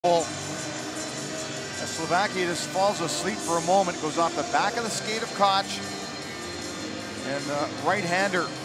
Slovakia just falls asleep for a moment, goes off the back of the skate of Koch, and right-hander